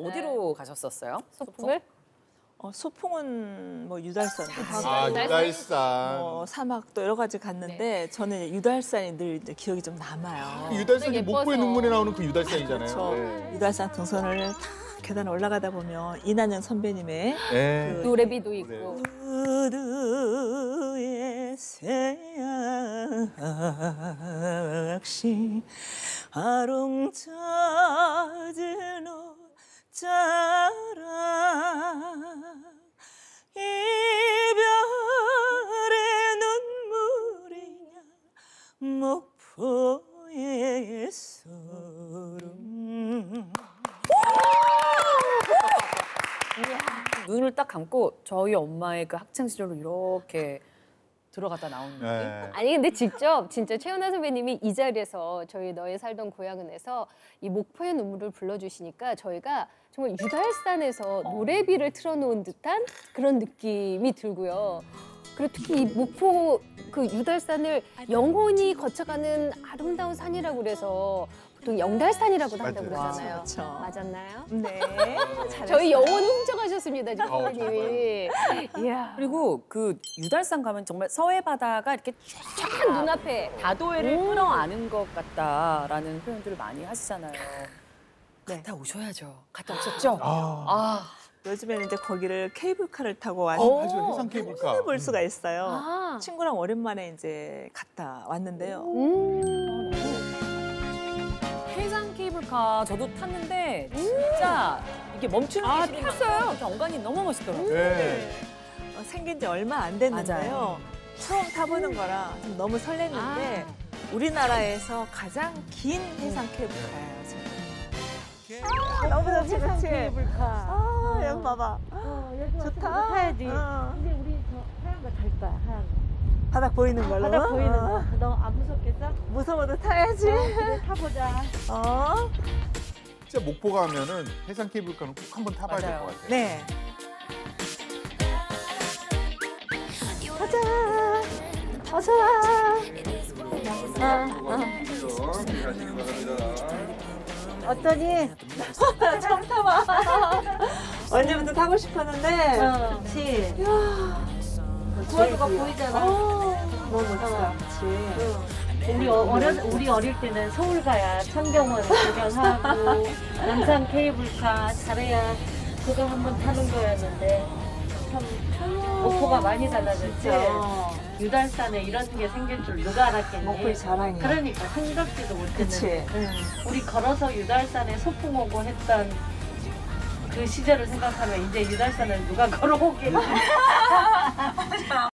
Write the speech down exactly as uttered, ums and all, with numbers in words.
어디로 가셨었어요? 소풍을? 어, 소풍은 뭐 유달산, 아, 유달산. 뭐 사막 또 여러 가지 갔는데 네. 저는 유달산이 늘 이제 기억이 좀 남아요. 유달산이 예뻐서. 목포의 눈물에 나오는 그 유달산이잖아요. 그렇죠. 네. 유달산 등선을 다 계단 올라가다 보면 이난영 선배님의 네. 그 노래비도 있고. 우두의 새약시 아롱젖은 옷자락 이별의 눈물이냐 목포의 소름. 눈을 딱 감고 저희 엄마의 그 학창 시절로 이렇게 들어갔다 나오는 느낌. 네. 아니 근데 직접 진짜 최연아 선배님이 이 자리에서 저희 너의 살던 고향은에서 이 목포의 눈물을 불러주시니까 저희가 정말 유달산에서 노래비를 틀어놓은 듯한 그런 느낌이 들고요. 그리고 특히 이 목포 그 유달산을 영혼이 거쳐가는 아름다운 산이라고 그래서 보통 영달산이라고도 한다고 맞아요. 그러잖아요. 그렇죠. 맞았나요? 네. 저희 영혼을 훔쳐가셨습니다, 지금 어, 선배님이. 이야. 그리고 그 유달산 가면 정말 서해 바다가 이렇게 쫙 눈앞에. 다도해를 끌어안은 것 같다라는 표현들을 많이 하시잖아요. 네. 갔다 오셔야죠. 갔다 오셨죠? 아, 아, 요즘에는 이제 거기를 케이블카를 타고 어, 와서 맞아요. 해상 케이블카. 볼 수가 있어요. 아. 친구랑 오랜만에 이제 갔다 왔는데요. 음. 해상 케이블카 저도 탔는데 진짜 이게 멈추는 아, 기술이 탔어요? 막 경관이 너무 멋있더라고요. 네. 어, 생긴 지 얼마 안 됐는데요. 맞아요. 처음 타보는 거라 좀 너무 설렜는데 우리나라에서 가장 긴 해상 케이블카예요, 지금. 아, 너무 좋지, 그렇지? 케이블카. 아, 여기 봐봐. 어, 여기 와서 좋다. 이거 타야지. 어. 근데 우리 저 하얀 거 탈 거야, 하얀 거. 바닥 보이는 걸로. 바닥 보이는 어. 거. 너 안 무섭겠어? 무서워도 타야지. 그래, 타보자. 어? 진짜 목포 가면은 해상 케이블카는 꼭 한번 타봐야 될 맞아요. 것 같아요. 네. 가자. 어서 와. 어떠니? 처음 타봐. 언제부터 타고 싶었는데. 어, 그치. 구화도가 보이잖아. 너무 멋있어. 그치. 우리 어, 어려, 우리 어릴 때는 서울 가야 청경원 구경하고 남산 케이블카 잘해야 그거 한번 타는 거였는데 참 목포가 많이 달라졌지. 진짜. 유달산에 이런 게 생길 줄 누가 알았겠니? 목포의 자랑이야. 그러니까 생각지도 그치. 못했는데 응. 우리 걸어서 유달산에 소풍 오고 했던 그 시절을 생각하면 이제 유달산을 누가 걸어오겠니?